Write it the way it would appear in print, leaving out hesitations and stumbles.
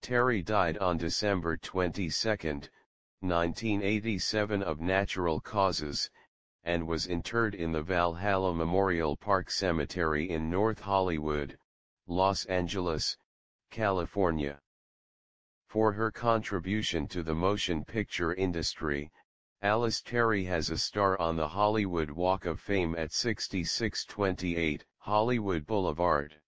Terry died on December 22, 1987 of natural causes, and was interred in the Valhalla Memorial Park Cemetery in North Hollywood, Los Angeles, California. For her contribution to the motion picture industry, Alice Terry has a star on the Hollywood Walk of Fame at 6628 Hollywood Boulevard.